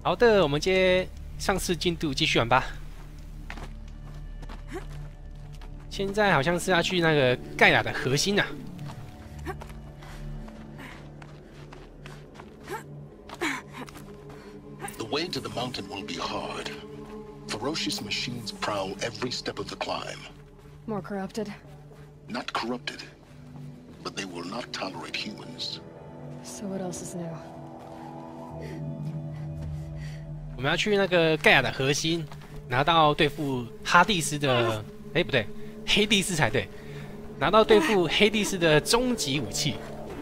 好的，我们接上次进度继续玩吧。现在好像是要去那个盖亚的核心啊。 The way to the mountain will be hard. Ferocious machines prowl every step of the climb. More corrupted. Not corrupted, but they will not tolerate humans. So what else is new? 我们要去那个盖亚的核心，拿到对付哈蒂斯的，哎不对，黑帝斯才对，拿到对付黑帝斯的终极武器。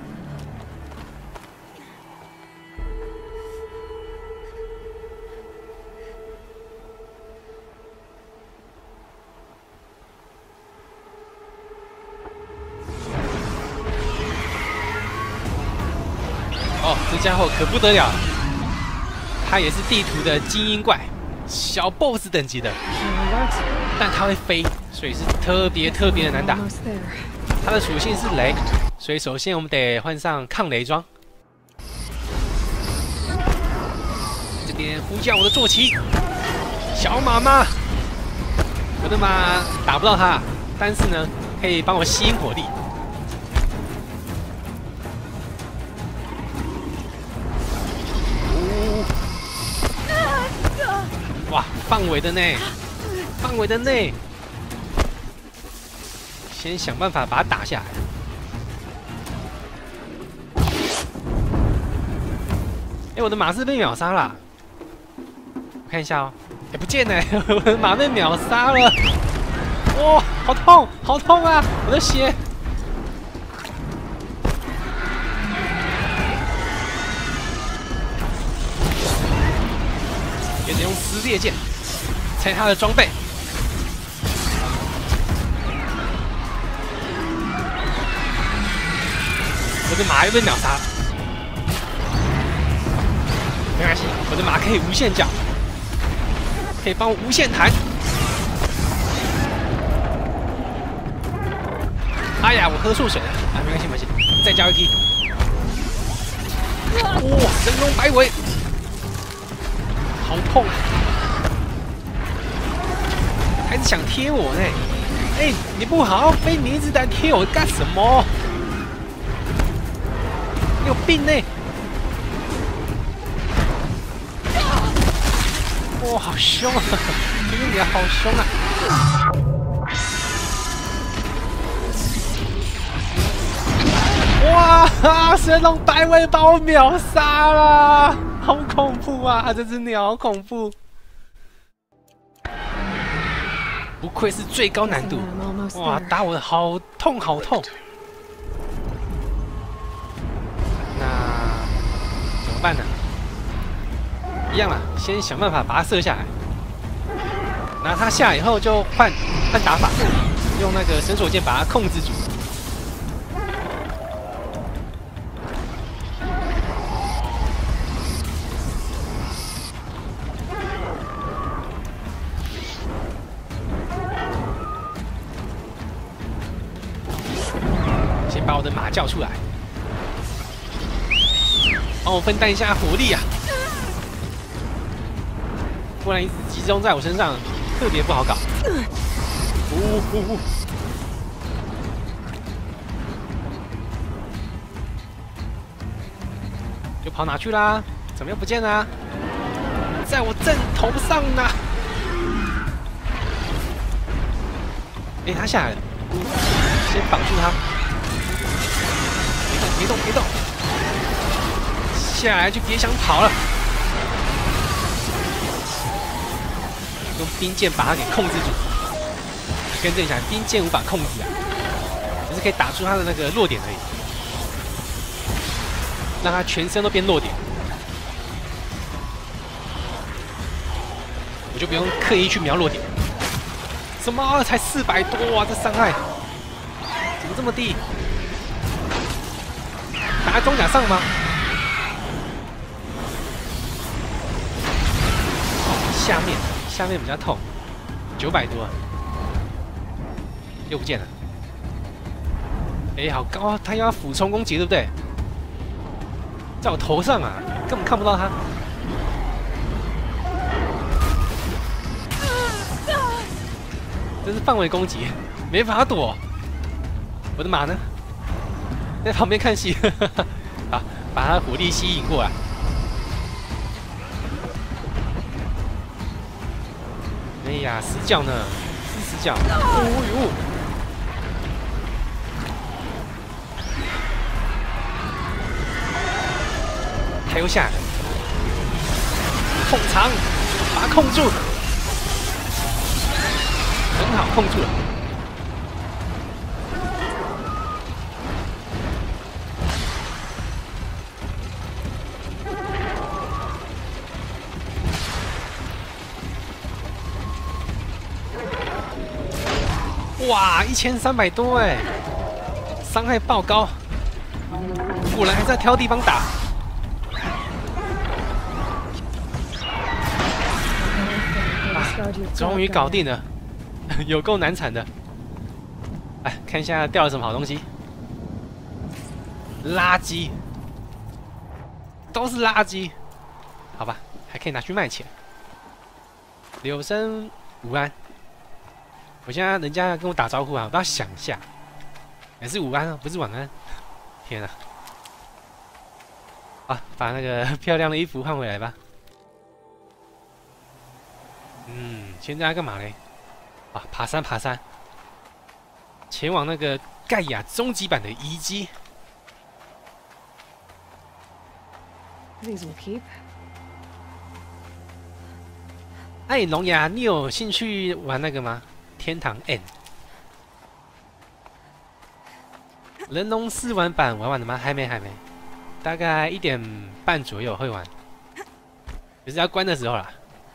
哦，这家伙可不得了，他也是地图的精英怪，小 BOSS 等级的，但他会飞，所以是特别的难打。他的属性是雷，所以首先我们得换上抗雷装。这边呼叫我的坐骑，小马妈，我的马打不到他，但是呢，可以帮我吸引火力。 哇，范围的呢，范围的呢，先想办法把它打下来。哎，我的马是被秒杀了，我看一下哦，哎，不见了，我的马被秒杀了，哇，好痛，好痛啊，我的血！也得用撕裂剑拆他的装备。我的马又被秒杀，没关系，我的马可以无限脚，可以帮我无限弹。哎呀，我喝错水了，啊，没关系，没关系，再加一踢。哇，神龙摆尾。 好痛！还是想贴我呢？哎，你不好好飞，你一直在贴我干什么？你有病呢！哇，好凶啊！这个鸟好凶啊！哇！神龙摆尾把我秒杀了！ 好恐怖啊！这只鸟好恐怖，不愧是最高难度，哇，打我的好痛好痛。那怎么办呢？一样啦，先想办法把它射下来。拿它下来以后就换打法，用那个神手剑把它控制住。 把我的马叫出来，帮我分担一下火力啊！不然一直集中在我身上，特别不好搞。就跑哪去啦？怎么又不见啦？在我正头上呢！哎，他下来了，先绑住他。 别动，别动！下来就别想跑了。用冰剑把它给控制住。跟这一下，冰剑无法控制啊，只是可以打出它的那个弱点而已，让它全身都变弱点。我就不用刻意去瞄弱点。什么？才400多啊！这伤害怎么这么低？ 打在装甲上吗？下面比较痛，900多，又不见了。哎，好高啊！他要俯冲攻击，对不对？在我头上啊，根本看不到他。 这是范围攻击，没法躲。我的马呢？在旁边看戏。好，把他火力吸引过来。哎呀，死角呢？是死角。哦呦！还有下，控场，把它控住，很好，控住了。哇，1300多哎，伤害爆高，果然还是要挑地方打。终于搞定了，有够难缠的。哎，看一下掉了什么好东西。垃圾，都是垃圾。好吧，还可以拿去卖钱。柳生午安，我现在人家跟我打招呼啊，我都要想一下，还是午安啊，不是晚安。天啊！啊，把那个漂亮的衣服换回来吧。现在要干嘛嘞？啊，爬山，爬山，前往那个盖亚终极版的遗迹。 These will keep. 哎，龙牙，你有兴趣玩那个吗？天堂 N 人龙试玩版玩完了吗？还没，大概1点半左右会玩，就是要关的时候啦。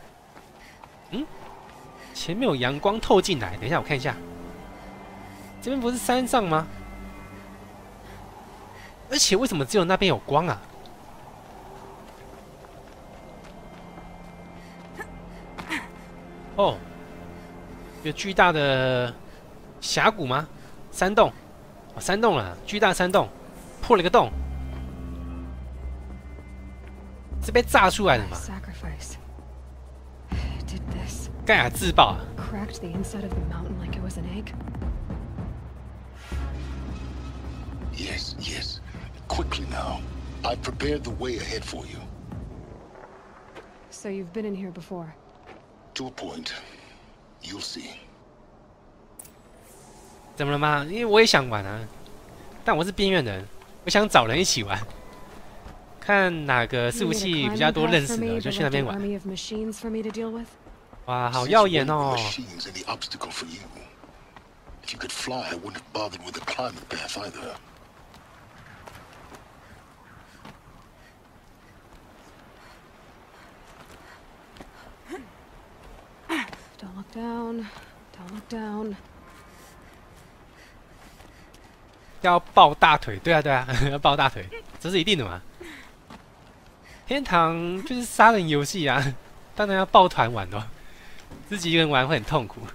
前面有阳光透进来，等一下我看一下，这边不是山上吗？而且为什么只有那边有光啊？哦，有巨大的峡谷吗？山洞，哦，山洞了，巨大山洞，破了一个洞，是被炸出来的吗？盖亚自爆啊！ Cracked the inside of the mountain like it was an egg. Yes, yes. Quickly now. I've prepared the way ahead for you. So you've been in here before? To a point. You'll see. 怎么了吗？因为我也想玩啊，但我是边缘人，我想找人一起玩，看哪个伺服器比较多认识的，就去那边玩。哇，好耀眼哦！ If you could fly, I wouldn't have bothered with the climate path either. Don't look down. Don't look down. 要抱大腿，对啊，要抱大腿，这是一定的嘛。天堂就是杀人游戏啊，当然要抱团玩哦，自己一个人玩会很痛苦。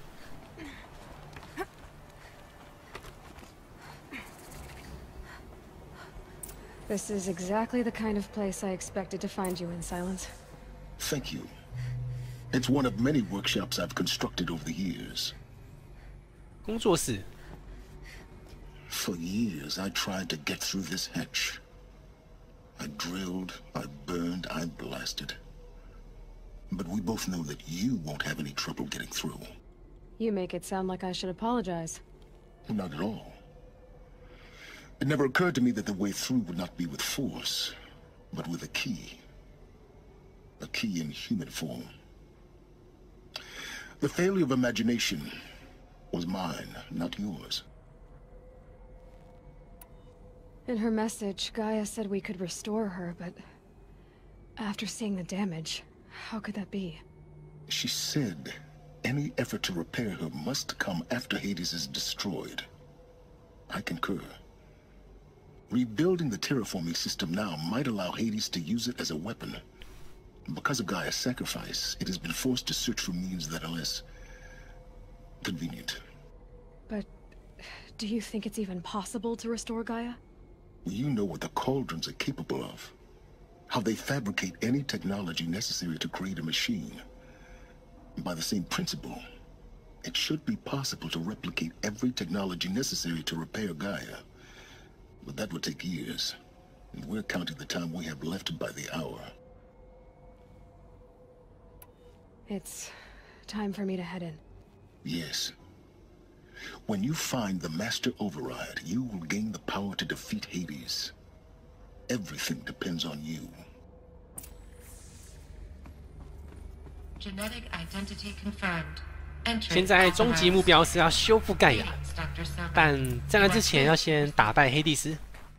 This is exactly the kind of place I expected to find you in, Silence. Thank you. It's one of many workshops I've constructed over the years. 工作室。 For years, I tried to get through this hatch. I drilled, I burned, I blasted. But we both know that you won't have any trouble getting through. You make it sound like I should apologize. Not at all. It never occurred to me that the way through would not be with force, but with a key. A key in human form. The failure of imagination was mine, not yours. In her message, Gaia said we could restore her, but after seeing the damage, how could that be? She said any effort to repair her must come after Hades is destroyed. I concur. Rebuilding the terraforming system now might allow Hades to use it as a weapon. Because of Gaia's sacrifice, it has been forced to search for means that are less convenient. But do you think it's even possible to restore Gaia? You know what the Cauldrons are capable of. How they fabricate any technology necessary to create a machine. By the same principle, It should be possible to replicate every technology necessary to repair Gaia. But that would take years, and we're counting the time we have left by the hour. It's time for me to head in. Yes. When you find the Master Override, you will gain the power to defeat Hades. Everything depends on you. Genetic identity confirmed. 现在终极目标是要修复盖亚，但在那之前要先打败黑帝斯。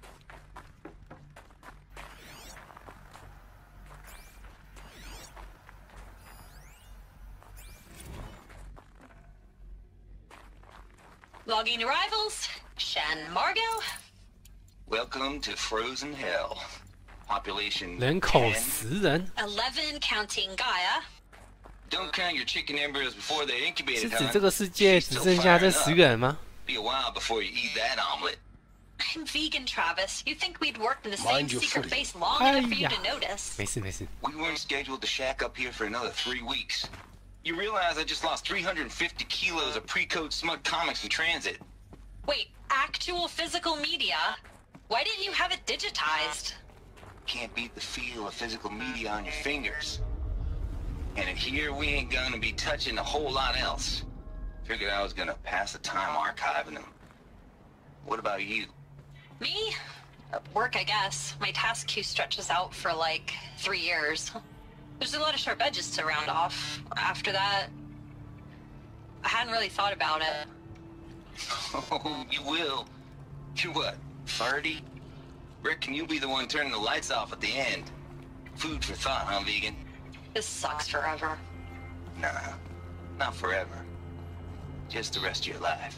Logging arrivals. Shen Margot. Welcome to Frozen Hell. Population 人口 10. 10人， 11 counting Gaia. Don't count your chicken embryos before they're 是 incubated, 指 huh? 这个世界 She's 只 still 剩下这 firing 10 up. 个人吗？ Be a while before you eat that omelet. I'm vegan, Travis. You'd think we'd worked in the Mind same your secret footing. base long enough for you to Hiya. notice. 没事没事， We weren't scheduled to shack up here for another 3 weeks. You realize I just lost 350 kilos of pre-code smug comics in transit. Wait, actual physical media? Why didn't you have it digitized? Can't beat the feel of physical media on your fingers. And in here, we ain't gonna be touching a whole lot else. Figured I was gonna pass the time archiving them. What about you? Me? Work, I guess. My task queue stretches out for like 3 years. There's a lot of sharp edges to round off. After that, I hadn't really thought about it. Oh, you will. You're what, 30? Reckon you'll be the one turning the lights off at the end. Food for thought, huh, vegan? This sucks forever. Nah, not forever. Just the rest of your life.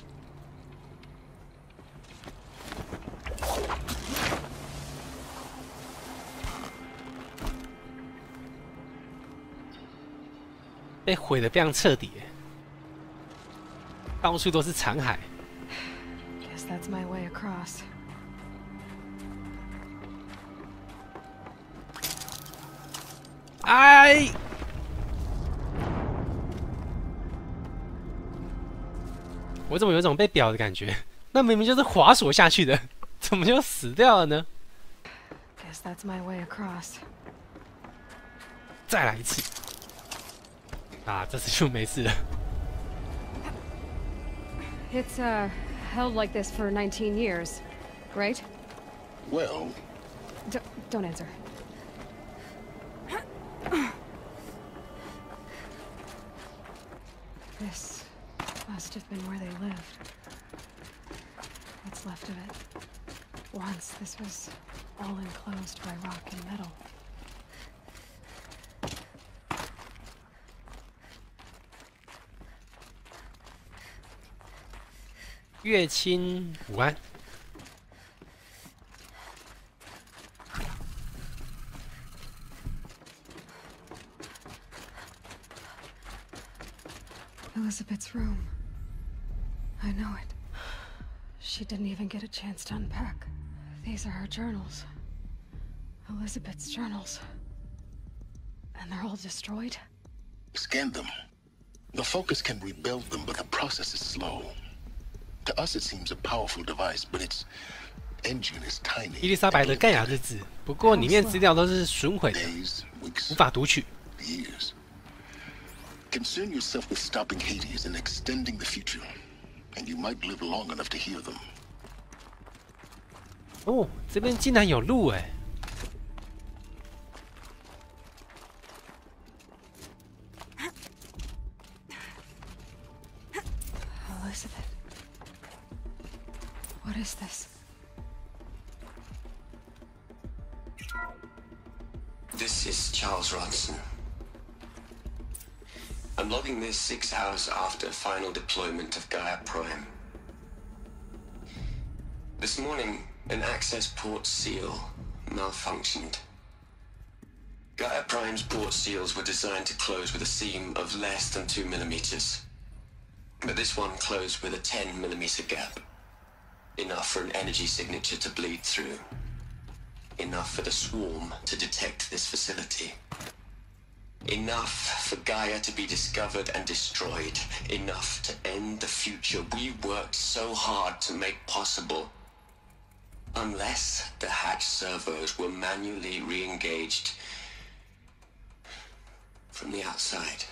被毁得非常彻底，到处都是残骸。 Guess that's my way across. 哎！我怎么有一种被表的感觉？那明明就是滑索下去的，怎么就死掉了呢？ Guess that's my way across. 再来一次。啊，这次就没事了。 It's, held like this for 19 years, right? Well, Don't answer. This must have been where they lived. What's left of it. Once this was all enclosed by rock and metal. 月清午安。 Elizabeth's room. I know it. She didn't even get a chance to unpack. These are her journals. Elizabeth's journals. And they're all destroyed? scan them. The Focus can rebuild them, but the process is slow. To us, it seems a powerful device, but its engine is tiny. 伊丽莎白的盖亚日志，不过里面资料都是损毁的， Days, weeks, 无法读取。 years. Concern yourself with stopping Hades and extending the future, and you might live long enough to hear them. 哦，这边竟然有路哎！ Elizabeth. What is this? This is Charles Ronson. I'm logging this 6 hours after final deployment of Gaia Prime. This morning, an access port seal malfunctioned. Gaia Prime's port seals were designed to close with a seam of less than 2 millimeters. But this one closed with a 10 millimeter gap. Enough for an energy signature to bleed through. Enough for the swarm to detect this facility. Enough for Gaia to be discovered and destroyed. Enough to end the future we worked so hard to make possible. Unless the hatch servos were manually re-engaged from the outside.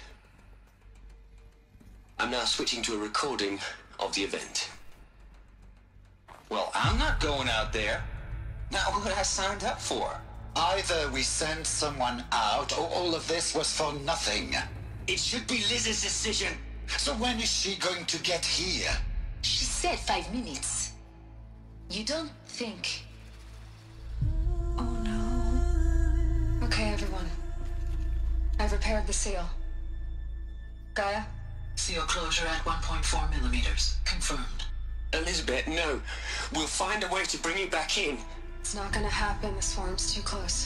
I'm now switching to a recording of the event. Well, I'm not going out there. Not what I signed up for. Either we send someone out, or all of this was for nothing. It should be Liz's decision. So when is she going to get here? She said 5 minutes. You don't think... Oh no. Okay, everyone. I've repaired the seal. Gaia? Seal closure at 1.4 millimeters. Confirmed. Elizabeth, no. We'll find a way to bring you back in. It's not gonna happen. The swarm's too close.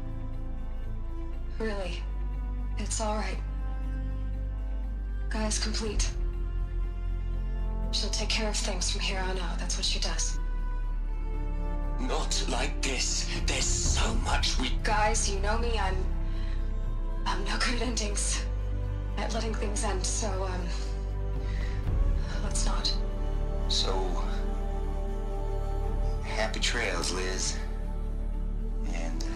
Really. It's alright. Gaia's complete. She'll take care of things from here on out. That's what she does. Not like this. There's so much we... Guys, you know me. I'm no good at endings. At letting things end, so, let's not. So... happy trails, Liz. And,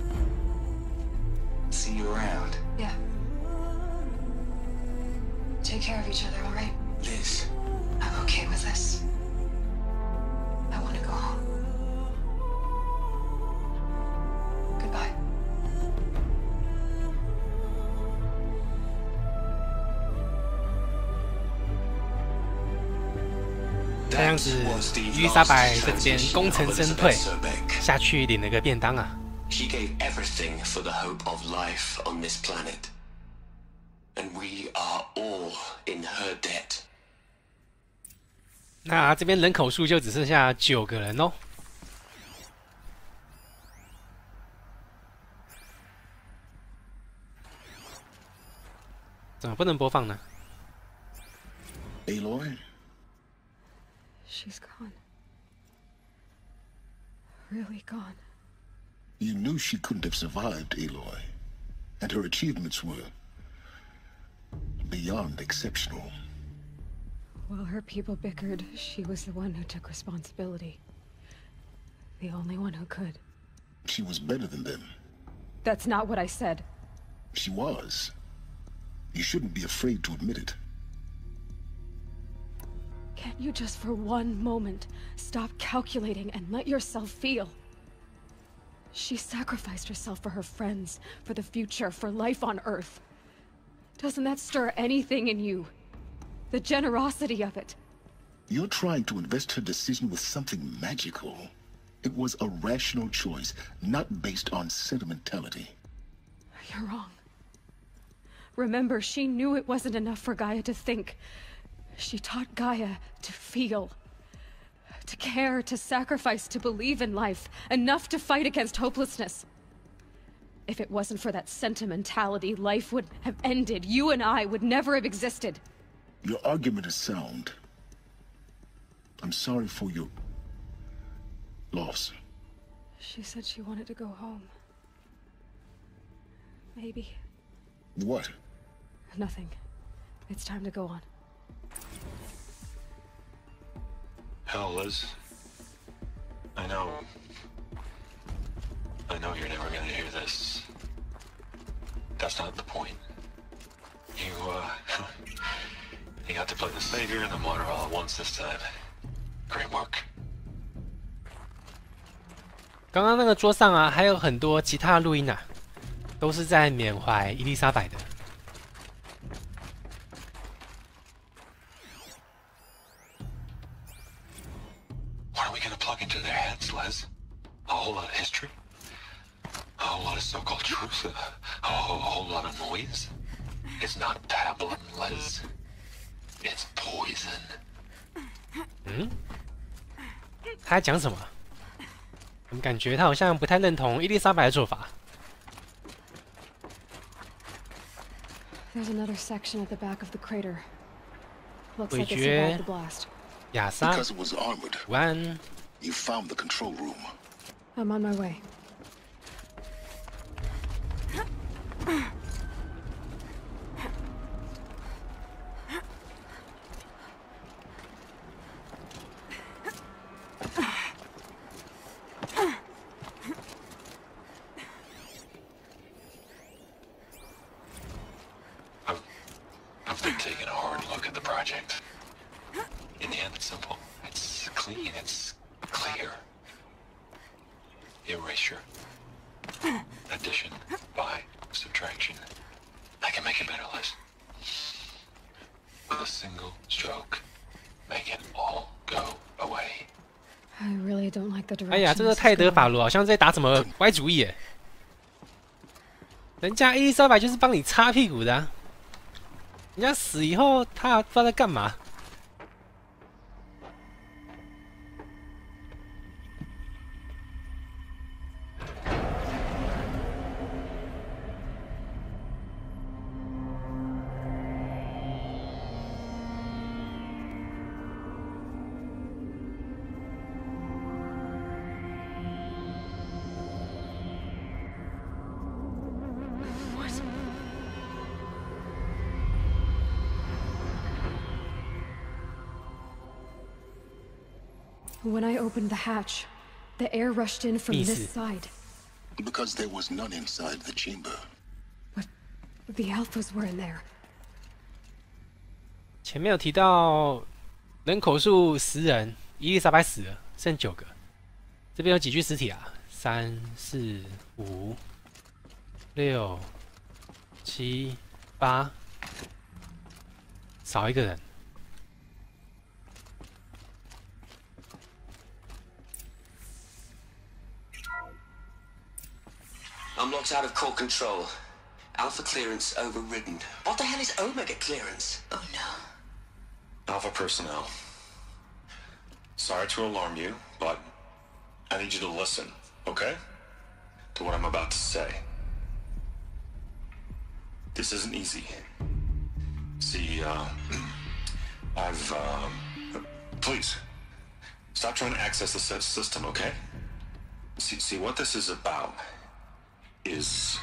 see you around. Yeah. Take care of each other, alright? Liz. I'm okay with this. I want to go home. Goodbye. 看样子伊丽莎白在这边功成身退，下去领了个便当啊。 She gave everything for the hope of life on this planet. And we are all in her debt. 那这边人口数就只剩下9个人哦。怎么不能播放呢？ Aloy? She's gone. Really gone. You knew she couldn't have survived, Aloy. And her achievements were... beyond exceptional. While her people bickered, she was the one who took responsibility. The only one who could. She was better than them. That's not what I said. She was. You shouldn't be afraid to admit it. Can't you just for one moment stop calculating and let yourself feel? She sacrificed herself for her friends, for the future, for life on Earth. Doesn't that stir anything in you? The generosity of it. You're trying to invest her decision with something magical. It was a rational choice, not based on sentimentality. You're wrong. Remember, she knew it wasn't enough for Gaia to think. She taught Gaia to feel. To care, to sacrifice, to believe in life. Enough to fight against hopelessness. If it wasn't for that sentimentality, life would have ended. You and I would never have existed. Your argument is sound. I'm sorry for your... loss. She said she wanted to go home. Maybe. What? Nothing. It's time to go on. Hell, Liz. I know you're never gonna hear this. That's not the point. You got to play the savior and the martyr all at once this time. Great work. 刚刚那个桌上啊，还有很多其他录音啊，都是在缅怀伊丽莎白的。 What are we gonna plug into their heads, Liz? A whole lot of history? A whole lot of so-called truth? A whole lot of noise? It's not pablum, Liz. It's poison. 嗯？他在讲什么？我们感觉他好像不太认同伊丽莎白的做法。 There's another section at the back of the crater. Looks 韦 like it 爵 survived the blast. 亚莎 Because it was armored. 午安。 You found the control room. I'm on my way. been taking a hard look at the project. In the end, it's simple. It's clean. It's clear. Erasure. Addition. By. Subtraction. I can make it better, Liz. With a single stroke. Make it all go away. I really don't like the direction. 哎呀，这个泰德·法罗好像在打什么歪主意耶！人家伊丽莎白就是帮你擦屁股的、啊，人家死以后，他不知道在干嘛。 When I opened the hatch, the air rushed in from this side. Because there was none inside the chamber. But the alphas were in there. 前面有提到人口数10人，伊丽莎白死了，剩9个。这边有几具尸体啊？3、4、5、6、7、8，少一个人。 I'm locked out of core control. Alpha clearance overridden. What the hell is Omega clearance? Oh no. Alpha personnel. Sorry to alarm you, but I need you to listen, okay? To what I'm about to say. This isn't easy. See, please, stop trying to access the system, okay? See, what this is about is,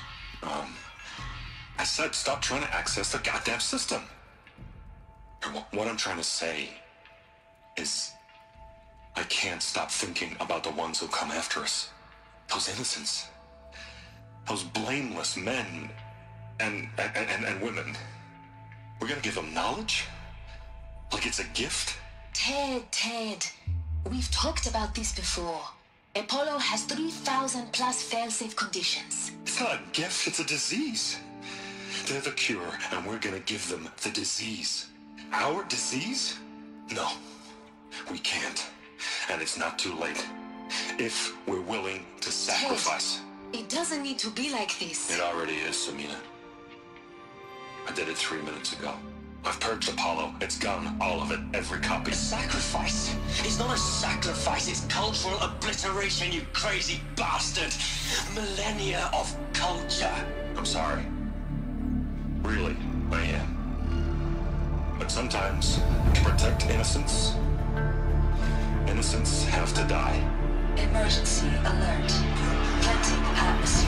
I said stop trying to access the goddamn system. What I'm trying to say is I can't stop thinking about the ones who come after us. Those innocents. Those blameless men and women. We're gonna give them knowledge? Like it's a gift? Ted. We've talked about this before. Apollo has 3,000 plus fail-safe conditions. It's not a gift, it's a disease. They're the cure, and we're gonna give them the disease. Our disease? No, we can't. And it's not too late. If we're willing to sacrifice. Ted, it doesn't need to be like this. It already is, Samina. I did it 3 minutes ago. I've purged Apollo. It's gone. All of it. Every copy. Sacrifice? It's not a sacrifice. It's cultural obliteration, you crazy bastard. Millennia of culture. I'm sorry. Really, I am. But sometimes, to protect innocence, innocents have to die. Emergency alert. Planting atmosphere.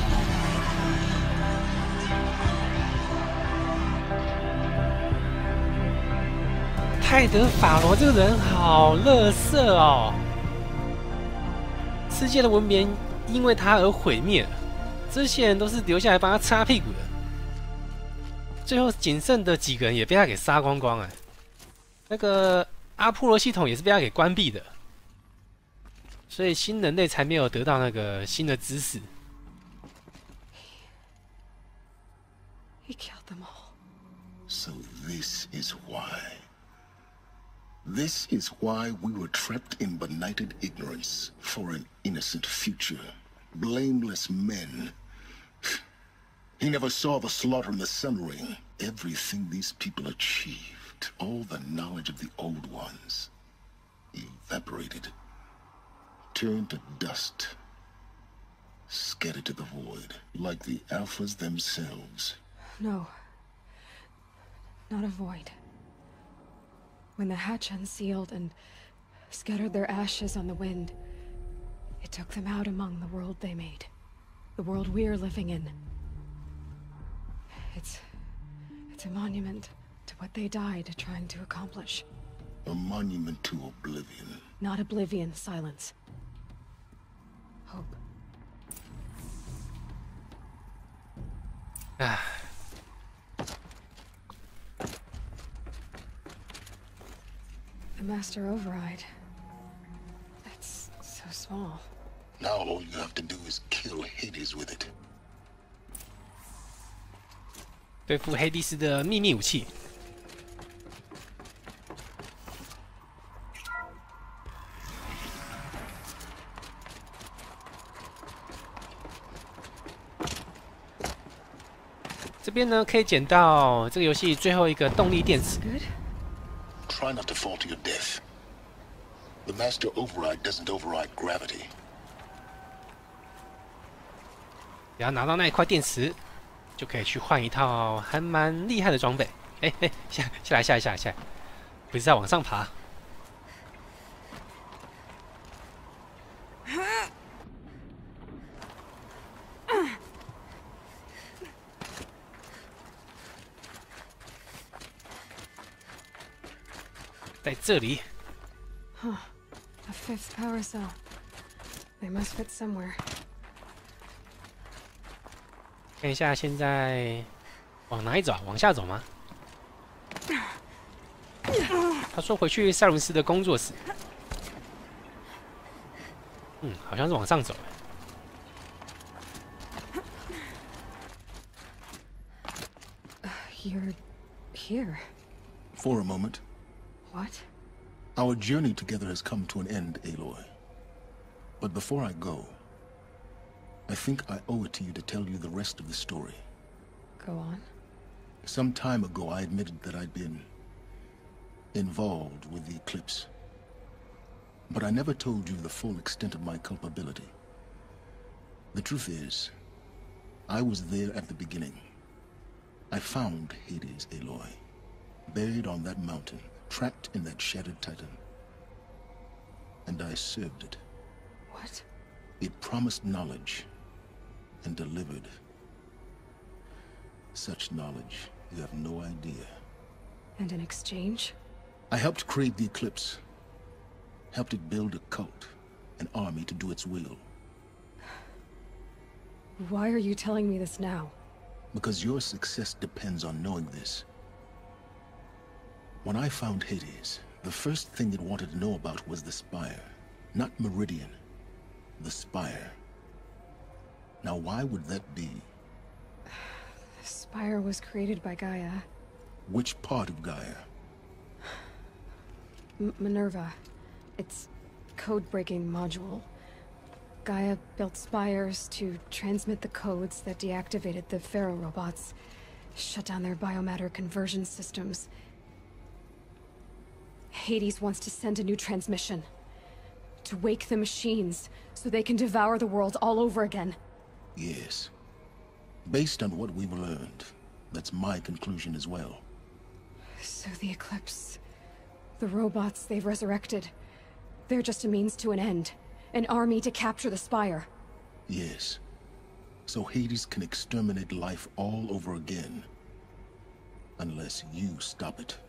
泰德·法罗这个人好垃圾哦！世界的文明因为他而毁灭了，这些人都是留下来帮他擦屁股的。最后仅剩的几个人也被他给杀光光了。那个阿波罗系统也是被他给关闭的，所以新人类才没有得到那个新的知识。 He killed them all. So this is why. This is why we were trapped in benighted ignorance for an innocent future. Blameless men. He never saw the slaughter in the Sun Ring. Everything these people achieved, all the knowledge of the old ones, evaporated, turned to dust, scattered to the void, like the Alphas themselves. No. Not a void. When the hatch unsealed and scattered their ashes on the wind, it took them out among the world they made. The world we're living in. It's a monument to what they died trying to accomplish. A monument to oblivion. Not oblivion, silence. Hope. 啊， The Master Override. That's so small. Now all you have to do is kill Hades with it. 对付黑帝斯的秘密武器。这边呢，可以捡到这个游戏最后一个动力电池。 Try not to fall to your death. The Master Override doesn't override gravity. 只要拿到那一块电池，就可以去换一套还蛮厉害的装备。哎，下来，不是在往上爬。在这里。 Huh. A fifth power cell. They must fit somewhere. 看一下现在往哪里走啊？往下走吗？他说回去塞伦斯的工作室。好像是往上走。 You're here. For a moment. What? Our journey together has come to an end, Aloy. But before I go, I think I owe it to you to tell you the rest of the story. Go on. Some time ago, I admitted that I'd been involved with the Eclipse. But I never told you the full extent of my culpability. The truth is, I was there at the beginning. I found Hades, Aloy, buried on that mountain, trapped in that shattered titan. And I served it. What? It promised knowledge and delivered. Such knowledge, you have no idea. And in exchange? I helped create the Eclipse. Helped it build a cult, an army to do its will. Why are you telling me this now? Because your success depends on knowing this. When I found Hades, the first thing it wanted to know about was the Spire. Not Meridian. The Spire. Now why would that be? The Spire was created by Gaia. Which part of Gaia? Minerva. Its code-breaking module. Gaia built spires to transmit the codes that deactivated the Pharaoh robots, shut down their biomatter conversion systems. Hades wants to send a new transmission. To wake the machines, so they can devour the world all over again. Yes. Based on what we've learned, that's my conclusion as well. So the Eclipse... the robots they've resurrected... they're just a means to an end. An army to capture the Spire. Yes. So Hades can exterminate life all over again. Unless you stop it.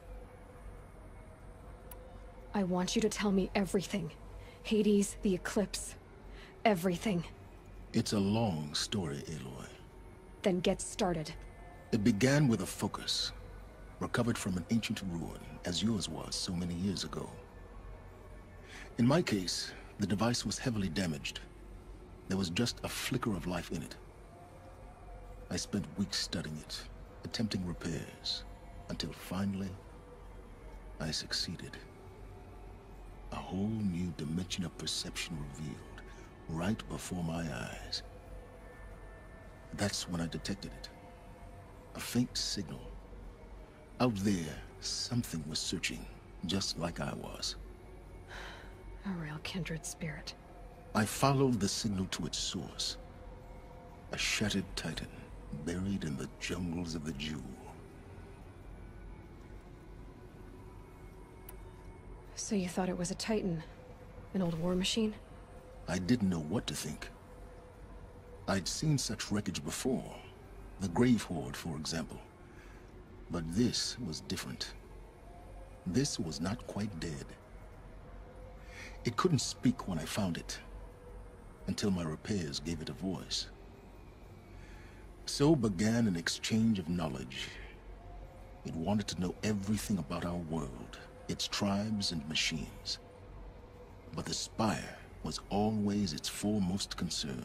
I want you to tell me everything. Hades, the Eclipse. Everything. It's a long story, Aloy. Then get started. It began with a focus. Recovered from an ancient ruin, as yours was so many years ago. In my case, the device was heavily damaged. There was just a flicker of life in it. I spent weeks studying it, attempting repairs, until finally, I succeeded. A whole new dimension of perception revealed, right before my eyes. That's when I detected it. A faint signal. Out there, something was searching, just like I was. A real kindred spirit. I followed the signal to its source. A shattered titan, buried in the jungles of the Jewel. So you thought it was a titan? An old war machine? I didn't know what to think. I'd seen such wreckage before. The Grave Horde, for example. But this was different. This was not quite dead. It couldn't speak when I found it, until my repairs gave it a voice. So began an exchange of knowledge. It wanted to know everything about our world, its tribes and machines. But the Spire was always its foremost concern.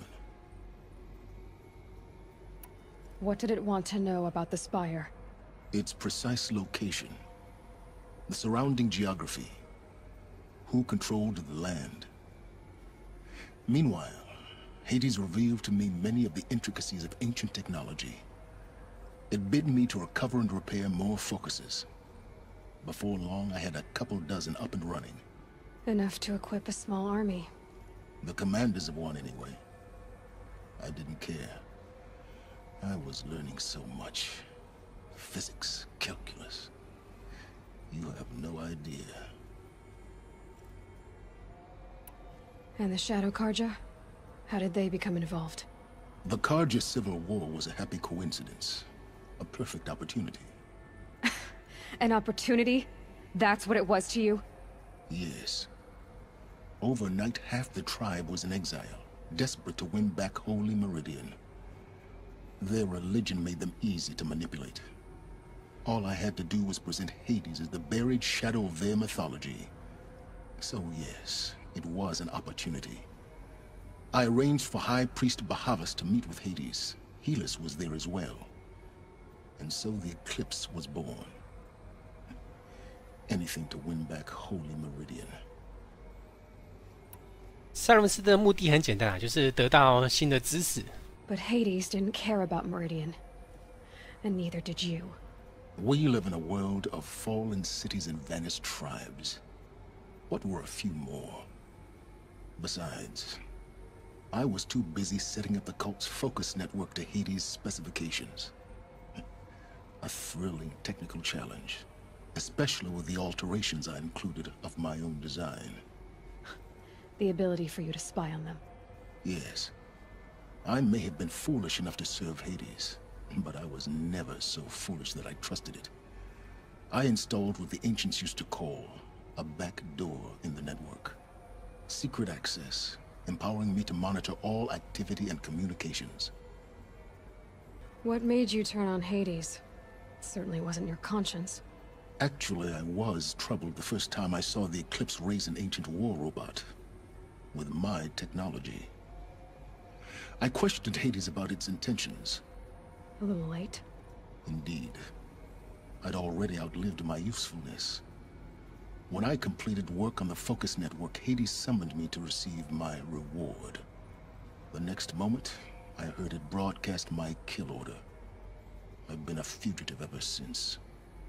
What did it want to know about the Spire? Its precise location, the surrounding geography, who controlled the land. Meanwhile, Hades revealed to me many of the intricacies of ancient technology. It bid me to recover and repair more focuses. Before long, I had a couple dozen up and running. Enough to equip a small army. The commanders of one, anyway. I didn't care. I was learning so much. Physics, calculus. You have no idea. And the Shadow Carja? How did they become involved? The Carja Civil War was a happy coincidence. A perfect opportunity. An opportunity? That's what it was to you? Yes. Overnight, half the tribe was in exile, desperate to win back Holy Meridian. Their religion made them easy to manipulate. All I had to do was present Hades as the buried shadow of their mythology. So yes, it was an opportunity. I arranged for High Priest Bahavas to meet with Hades. Helis was there as well. And so the Eclipse was born. Anything to win back Holy Meridian. 塞伦斯的目的很简单啊，就是得到新的知识。 But Hades didn't care about Meridian. And neither did you. We live in a world of fallen cities and vanished tribes. What were a few more? Besides, I was too busy setting up the cult's focus network to Hades' specifications. A thrilling technical challenge, especially with the alterations I included of my own design. The ability for you to spy on them. Yes. I may have been foolish enough to serve Hades, but I was never so foolish that I trusted it. I installed what the ancients used to call a back door in the network. Secret access, empowering me to monitor all activity and communications. What made you turn on Hades? It certainly wasn't your conscience. Actually, I was troubled the first time I saw the Eclipse raise an ancient war robot. With my technology. I questioned Hades about its intentions. A little late. Indeed. I'd already outlived my usefulness. When I completed work on the Focus Network, Hades summoned me to receive my reward. The next moment, I heard it broadcast my kill order. I've been a fugitive ever since.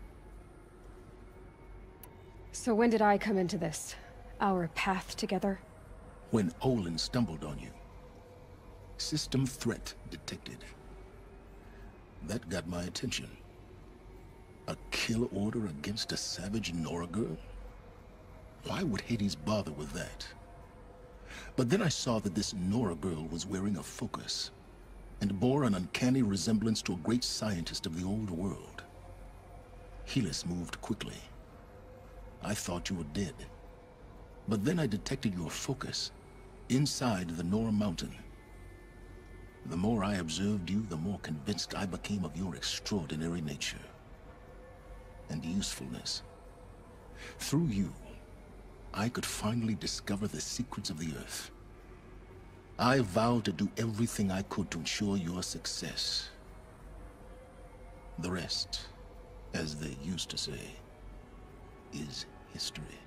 So when did I come into this? Our path together? When Olin stumbled on you. System threat detected. That got my attention. A kill order against a savage Nora girl? Why would Hades bother with that? But then I saw that this Nora girl was wearing a focus, and bore an uncanny resemblance to a great scientist of the old world. Helis moved quickly. I thought you were dead. But then I detected your focus inside the Nora Mountain. The more I observed you, the more convinced I became of your extraordinary nature and usefulness. Through you, I could finally discover the secrets of the Earth. I vowed to do everything I could to ensure your success. The rest, as they used to say, is history.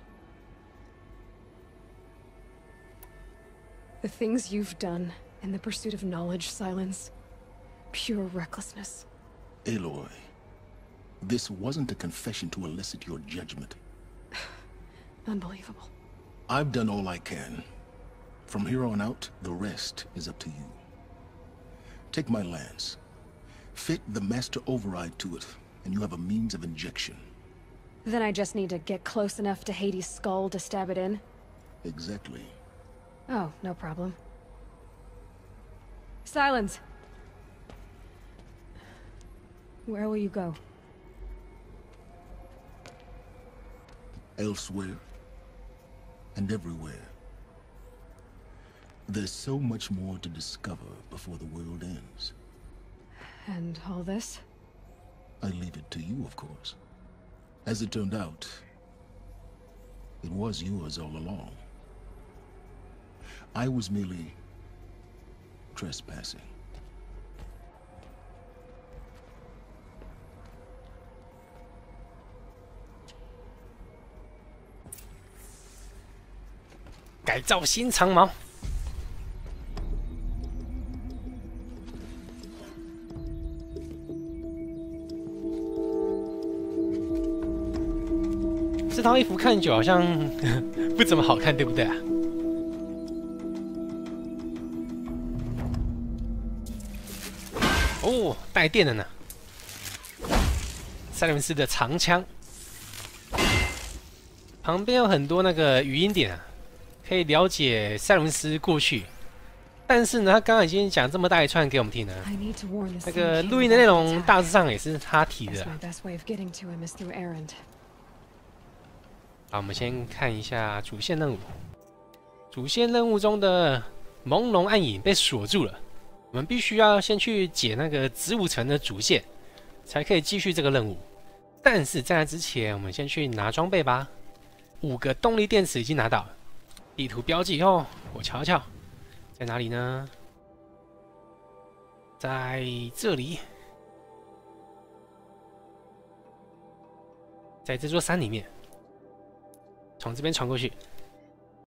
The things you've done in the pursuit of knowledge, Silence. Pure recklessness. Aloy, this wasn't a confession to elicit your judgment. Unbelievable. I've done all I can. From here on out, the rest is up to you. Take my lance. Fit the Master Override to it, and you have a means of injection. Then I just need to get close enough to Hades' skull to stab it in? Exactly. Oh, no problem. Silence! Where will you go? Elsewhere. And everywhere. There's so much more to discover before the world ends. And all this? I leave it to you, of course. As it turned out, It was yours all along. I was merely trespassing. 改造新长矛。这套衣服看久好像不怎么好看，对不对啊？哦，带电的呢。塞伦斯的长枪，旁边有很多那个语音点啊，可以了解塞伦斯过去。但是呢，他刚刚已经讲这么大一串给我们听了，那个录音的内容大致上也是他提的。好，我们先看一下主线任务。主线任务中的朦胧暗影被锁住了，我们必须要先去解那个子午城的主线，才可以继续这个任务。但是在那之前，我们先去拿装备吧。5个动力电池已经拿到了，地图标记后，我瞧瞧，在哪里呢？在这里，在这座山里面。从这边传过去，